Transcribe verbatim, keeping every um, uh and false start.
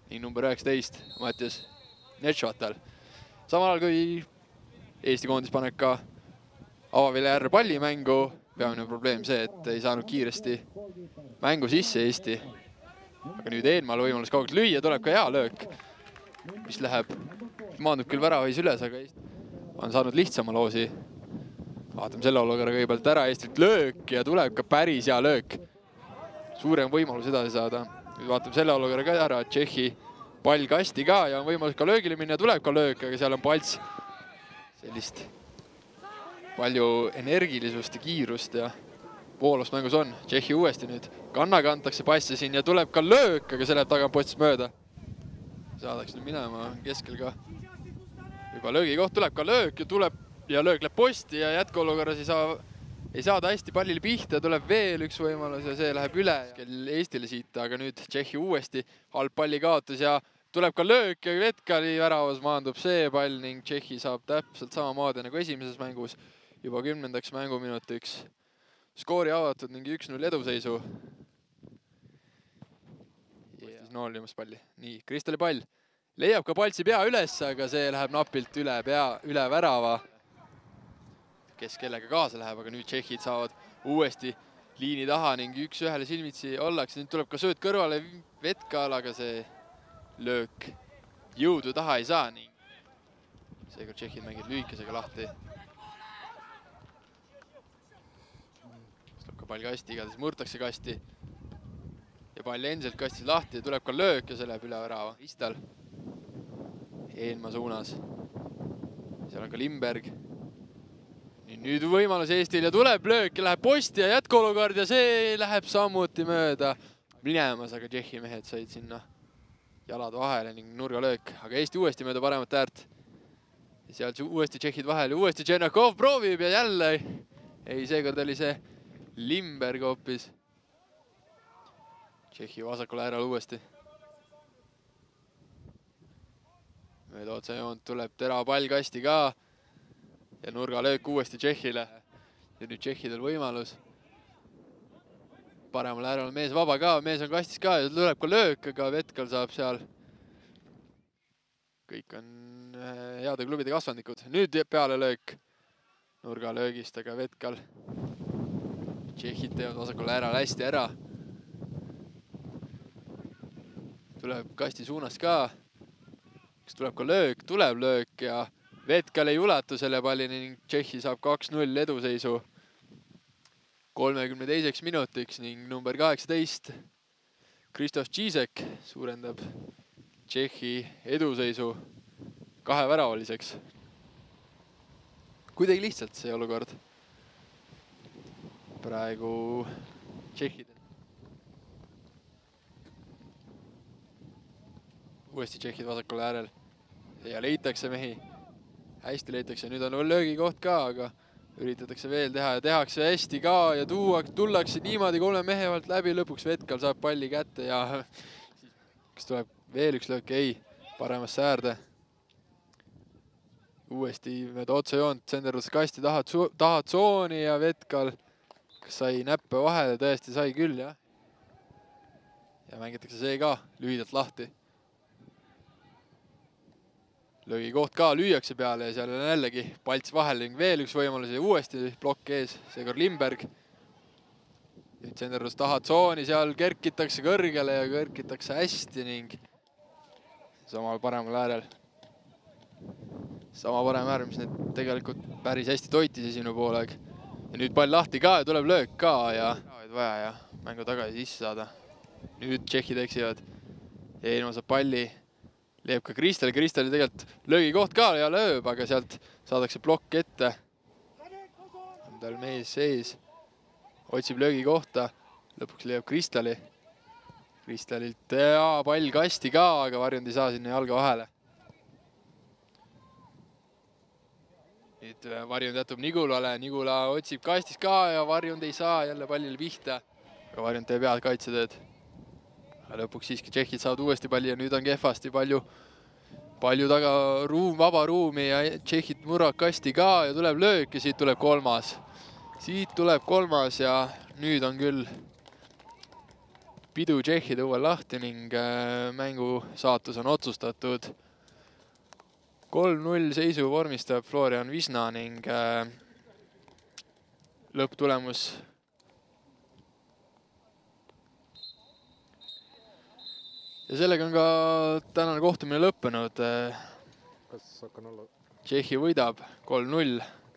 ning number üheksateist Mattias Netšvatal. Samal ajal kui Eesti koondis paneb ka avavilja järre pallimängu, peamine probleem see, et ei saanud kiiresti mängu sisse Eesti. Aga nüüd Eenmaal võimalus kaugelt lüüa, tuleb ka hea löök, mis läheb, maandub küll väravais üles, aga Eesti on saanud lihtsama loosi. Vaatame selle olukorra kõigepealt ära, Eestilt löök ja tuleb ka päris hea löök. Suurem võimalus edasi saada. Nüüd vaatame selle olukorra ka ära, Tšehhi pall kasti ka ja on võimalus ka löögile minna, tuleb ka löök, aga seal on Palts sellist palju energilisust ja kiirust ja voolust mängus on. Tšehhi uuesti nüüd. Kannaga antakse passe siin ja tuleb ka löök, aga see läheb tagantpostist mööda. Saadaks nüüd minema keskel ka. Juba löögi koht tuleb ka löök ja tuleb ja löök läheb posti ja jätkuolukorras ei saa, ei saada hästi pallile pihta, tuleb veel üks võimalus ja see läheb üle Eestile siit, aga nüüd Tšehhi uuesti halb palli kaotus ja tuleb ka löök ja Vetkali väravas maandub see pall ning Tšehhi saab täpselt samamoodi nagu esimeses mängus juba kümnendaks mänguminutiks skoori avatud ning üks null eduseisu. Noolimas palli. Nii, Kristali pall. Leiab ka Paltsi pea üles, aga see läheb napilt üle pea, üle värava. Kes kellega kaasa läheb, aga nüüd Tšehhid saavad uuesti liini taha ning üks ühele silmitsi ollakse. Nüüd tuleb ka sööt kõrvale Vetkal, aga see löök jõudu taha ei saa ning seega Tšehhid mängid lühikesega lahti. Tuleb ka pall kasti, igatahes murtakse kasti. Ja pall endiselt kastis lahti ja tuleb ka löök ja see läheb üle värava. Istal Eenmaa suunas. Seal on ka Limberg. Nüüd võimalus Eestil ja tuleb löök ja läheb posti ja jätkuolukord ja see läheb sammuti mööda minemas, aga Tšehhi mehed said sinna jalad vahele ning nurgalöök, aga Eesti uuesti mööda paremat äärt. Ja seal uuesti Tšehhid vahel ja uuesti Tšernakov proovib ja jälle ei, seekord oli see Limberg hoopis. Tšehhi vasakule äärel uuesti. Mööda otsejoont tuleb tera pall kasti ka ja nurgalöök uuesti Tšehhile. Ja nüüd Tšehhidel võimalus. Paremal äärel on mees vaba ka, mees on kastis ka ja tuleb ka löök, aga Vetkal saab seal. Kõik on heade klubide kasvandikud. Nüüd peale löök nurgalöögist, aga Vetkal. Tšehhid teevad vasakule äärel hästi ära. Tuleb kasti suunas ka. Kas tuleb ka löök? Tuleb löök ja Vetkal ei ulatu selle pallini ning Tšehhi saab kaks null eduseisu kolmekümne teiseks minutiks ning number kaheksateist Kristof Čížek suurendab Tšehhi eduseisu kaheväravaliseks. Kuidagi lihtsalt see olukord. Praegu Tšehhid. Uuesti Tšehhid vasakule äärel ja leitakse mehi. Hästi leitakse, nüüd on löögi koht ka, aga üritatakse veel teha ja tehakse hästi ka ja tuua, tullakse niimoodi kolme mehe vahelt läbi, lõpuks Vetkal saab palli kätte ja kas tuleb veel üks löök? Ei, paremasse äärde. Uuesti mööda otsejoont, senderdus kasti taha, taha tsooni ja Vetkal kas sai näppe vahele, tõesti sai küll, jah. Ja mängitakse see ka lühidalt lahti. Löögi koht ka lüüakse peale ja seal on jällegi Palts vahel ning veel üks võimalus ja uuesti plokk ees, seekord Limberg. Nüüd senderdus taha tsooni, seal kerkitakse kõrgele ja kerkitakse hästi ning samal paremal äärel. Sama parem äär, mis need tegelikult päris hästi toitis esimene poolaeg. Ja nüüd pall lahti ka ja tuleb löök ka ja vaja ja mängu tagasi sisse saada. Nüüd Tšehhid eksivad. Eenmaa saab palli. Leeb ka Kristali, Kristali tegelikult löögi koht ka ja lööb, aga sealt saadakse plokk ette. On tal mees sees. Otsib löögi kohta. Lõpuks leiab Kristali. Kristalilt ja pall kasti ka, aga Varjund ei saa sinna jalga vahele. Nüüd Varjund jätub Nigulale. Nigula otsib kastis ka ja Varjund ei saa jälle pallile pihta. Aga Varjund teeb head kaitsetööd. Lõpuks siiski Tšehhid saavad uuesti palli ja nüüd on kehvasti palju, palju taga ruum, vaba ruumi ja Tšehhid murravad kasti ka ja tuleb löök ja siit tuleb kolmas. Siit tuleb kolmas ja nüüd on küll pidu tšehhide uuel lahti ning mängu saatus on otsustatud. kolm null seisu vormistab Florian Visna ning lõpptulemus ja sellega on ka tänane kohtumine lõppenud. Kas hakkan olla? Tšehhi võidab kolm null.